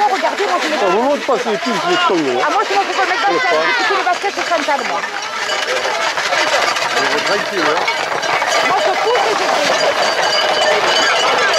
franchement, regardez, moi je mets... Au moment de passer les piles, je les cogne. Ah, moi sinon, faut pas le mettre dans le sac. Si tu les baskets, ce sera une table, moi. Moi, je pousse et je pousse.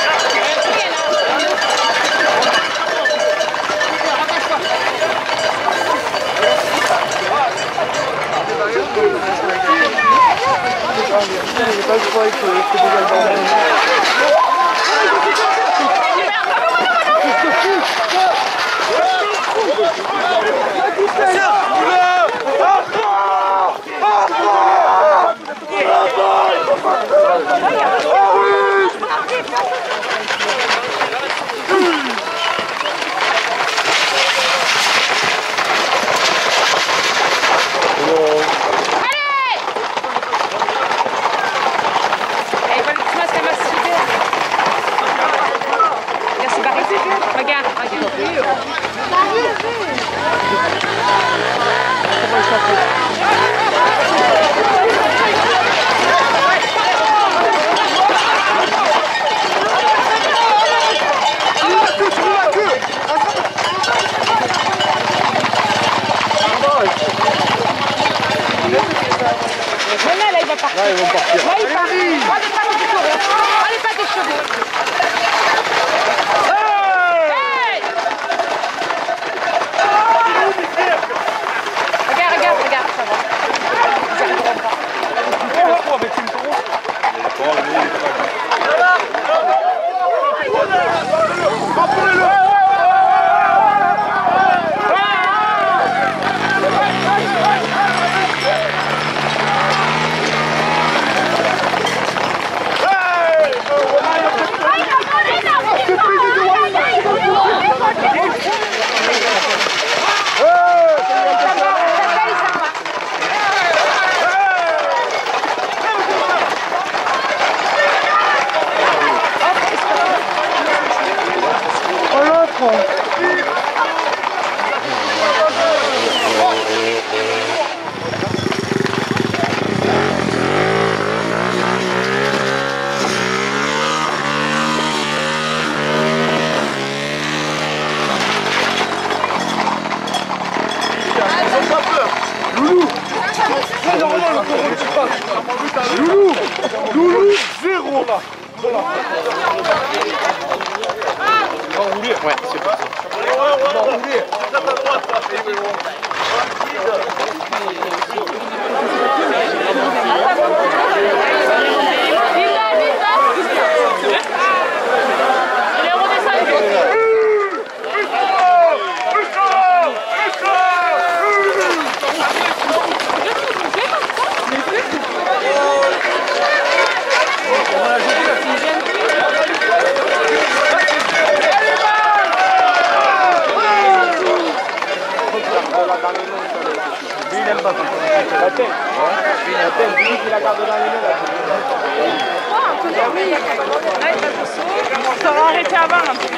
Là, ils vont partir. Là, il part. Allez, pas des chevaux. Allez, pas des chevaux. Hey! Regarde, ça va. Ils arriveront pas. Loulou, zéro là. Ouais, c'est pas ça. Ça va arrêter avant un peu.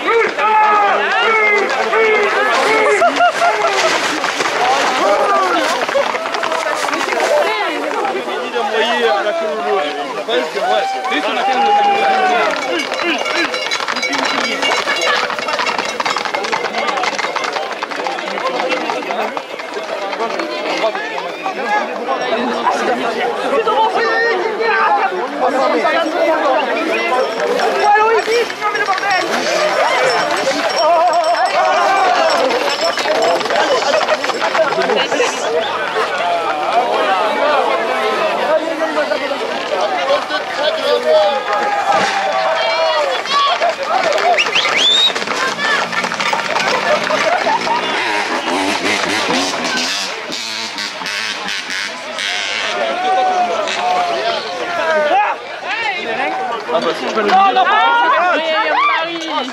Non, non, Marie.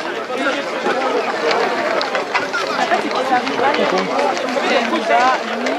En fait, c'est que ça arrive là,